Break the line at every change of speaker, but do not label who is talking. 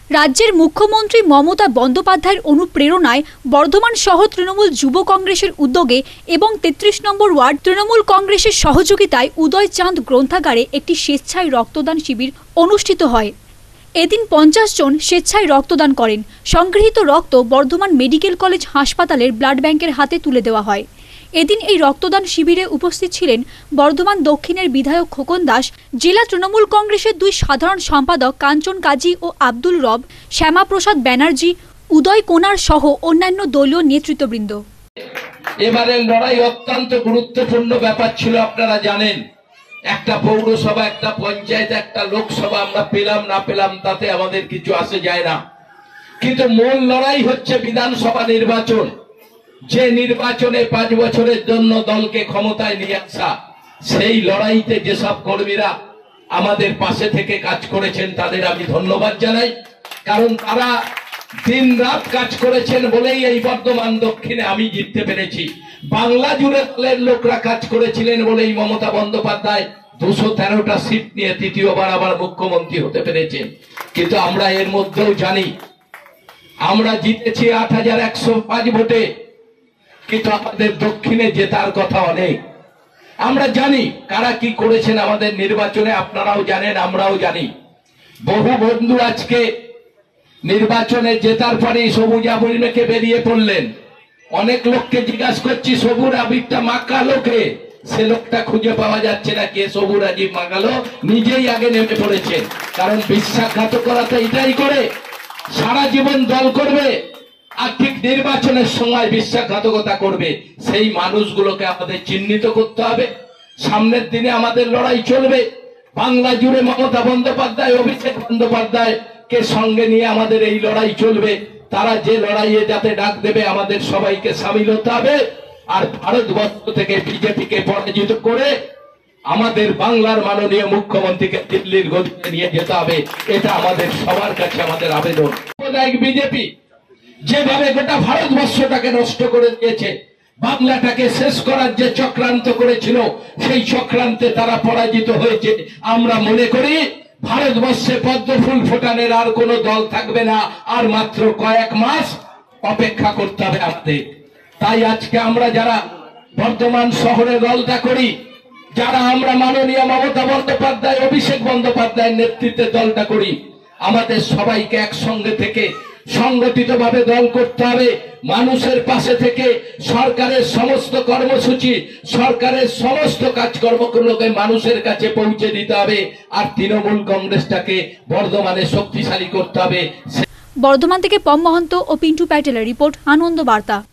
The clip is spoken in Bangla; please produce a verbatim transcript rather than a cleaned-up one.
রাজ্যের মুখ্যমন্ত্রী মমতা বন্দ্যোপাধ্যায়ের অনুপ্রেরণায় বর্ধমান শহর তৃণমূল যুব কংগ্রেসের উদ্যোগে এবং তেত্রিশ নম্বর ওয়ার্ড তৃণমূল কংগ্রেসের সহযোগিতায় উদয় চাঁদ গ্রন্থাগারে একটি স্বেচ্ছায় রক্তদান শিবির অনুষ্ঠিত হয়। এদিন পঞ্চাশ জন স্বেচ্ছায় রক্তদান করেন। সংগৃহীত রক্ত বর্ধমান মেডিকেল কলেজ হাসপাতালের ব্লাড ব্যাংকের হাতে তুলে দেওয়া হয়। এদিন এই রক্তদান শিবিরে উপস্থিত ছিলেন বর্ধমান দক্ষিণের বিধায়ক খোকন দাস, জেলা তৃণমূল কংগ্রেসের দুই সাধারণ সম্পাদক কাঞ্চন কাজী ও আব্দুল রব, শ্যামাপ্রসাদ ব্যানার্জি, উদয় কোনার সহ অন্যান্য দলীয় নেতৃত্ববৃন্দ।
এবারের লড়াই অত্যন্ত গুরুত্বপূর্ণ ব্যাপার ছিল। আপনারা জানেন, একটা পৌরসভা, একটা পঞ্চায়েত, একটা লোকসভা আমরা পেলাম না পেলাম তাতে আমাদের কিছু আসে যায় না, কিন্তু মূল লড়াই হচ্ছে বিধানসভা নির্বাচন। যে নির্বাচনে পাঁচ বছরের জন্য দলকে ক্ষমতায় নিয়ে আসা, সেই লড়াইতে যেসব কর্মীরা আমাদের পাশে থেকে কাজ করেছেন তাদের আমি ধন্যবাদ জানাই। কারণ তারা দিন রাত কাজ করেছেন বলেই এই বর্ধমান দক্ষিণে আমি জিততে পেরেছি। বাংলা জুড়ে দলের লোকরা কাজ করেছিলেন বলেই মমতা বন্দ্যোপাধ্যায় দুশো তেরোটা সিট নিয়ে তৃতীয়বার আবার মুখ্যমন্ত্রী হতে পেরেছেন। কিন্তু আমরা এর মধ্যেও জানি আমরা জিতেছি আট হাজার একশো পাঁচ ভোটে, কিন্তু আমাদের দক্ষিণে জেতার কথা অনেক। আমরা জানি কারা কি করেছেন আমাদের নির্বাচনে, আপনারাও জানেন, আমরাও জানি। বহু বন্ধু আজকে নির্বাচনে জেতার পরে সবুজ আবিরকে বেরিয়ে পড়লেন। অনেক লোককে জিজ্ঞাসা করছি সবুজ আবিরটা মাখালো কে, সে লোকটা খুঁজে পাওয়া যাচ্ছে না কে সবুজ আবির মাখালো। নিজেই আগে নেমে পড়েছেন, কারণ বিশ্বাসঘাতকতা এটাই করে, সারা জীবন দল করবে আর ঠিক নির্বাচনের সময় বিশ্বাসঘাতকতা করবে। সেই মানুষগুলোকে আমাদের চিহ্নিত করতে হবে। সামনের দিনে আমাদের লড়াই চলবে। বাংলা জুড়ে মমতা বন্দ্যোপাধ্যায়, অভিষেক বন্দ্যোপাধ্যায় কে সঙ্গে নিয়ে আমাদের এই লড়াই চলবে। তারা যে লড়াইয়ে যাতে ডাক দেবে আমাদের সবাইকে সামিল হতে হবে। আর ভারতবর্ষ থেকে বিজেপিকে পরাজিত করে আমাদের বাংলার মাননীয় মুখ্যমন্ত্রীকে দিল্লির গদিতে নিয়ে যেতে হবে। এটা আমাদের সবার কাছে আমাদের আবেদন। বিজেপি যেভাবে গোটা ভারতবর্ষটাকে নষ্ট করে দিয়েছে, বাংলাটাকে শেষ করার যে চক্রান্ত করেছিল, সেই চক্রান্তে তারা পরাজিত হয়েছে। আমরা মনে করি ভারতবর্ষে পদ্ম ফুল ফোটানোর আর কোনো দল থাকবে না, আর মাত্র কয়েক মাস অপেক্ষা করতে হবে আমাদের। তাই আজকে আমরা যারা বর্ধমান শহরে দলটা করি, যারা আমরা মাননীয় মমতা বন্দ্যোপাধ্যায়, অভিষেক বন্দ্যোপাধ্যায়ের নেতৃত্বে দলটা করি, আমাদের সবাইকে একসঙ্গে থেকে সংগঠিত ভাবে দল করতে হবে। মানুষের পাশে থেকে সরকারের সমস্ত কর্মসূচি, সরকারের সমস্ত কাজকর্মগুলোকে মানুষের কাছে পৌঁছে দিতে হবে। আর তৃণমূল কংগ্রেসটাকে বর্ধমানে শক্তিশালী করতে হবে।
বর্ধমান থেকে পম মহন্ত ও পিন্টু প্যাটেলের রিপোর্ট, আনন্দ বার্তা।